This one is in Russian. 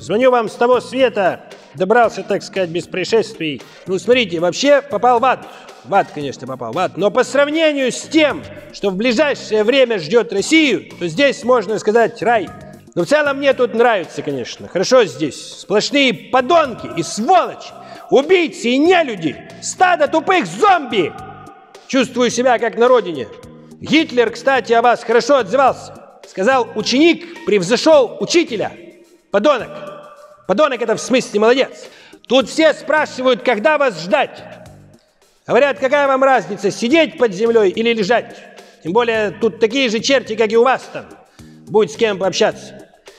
Звоню вам с того света, добрался, так сказать, без происшествий. Ну, смотрите, вообще попал в ад. В ад, конечно, попал в ад. Но по сравнению с тем, что в ближайшее время ждет Россию, то здесь, можно сказать, рай. Но в целом мне тут нравится, конечно. Хорошо здесь. Сплошные подонки и сволочи, убийцы и нелюди, стадо тупых зомби. Чувствую себя как на родине. Гитлер, кстати, о вас хорошо отзывался. Сказал, ученик превзошел учителя. Подонок. Подонок это в смысле молодец. Тут все спрашивают, когда вас ждать. Говорят, какая вам разница, сидеть под землей или лежать? Тем более, тут такие же черти, как и у вас там. Будет с кем пообщаться.